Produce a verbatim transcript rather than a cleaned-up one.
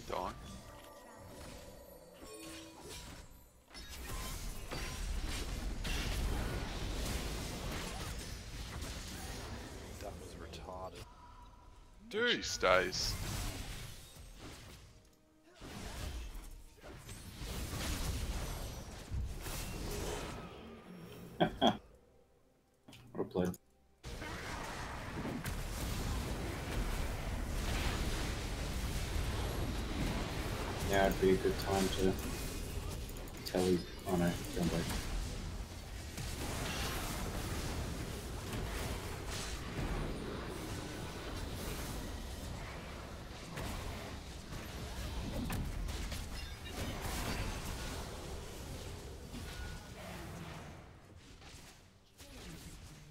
Die. That was retarded. Dude, she stays. What a play. Yeah, it'd be a good time to tell he's... Oh no, going back.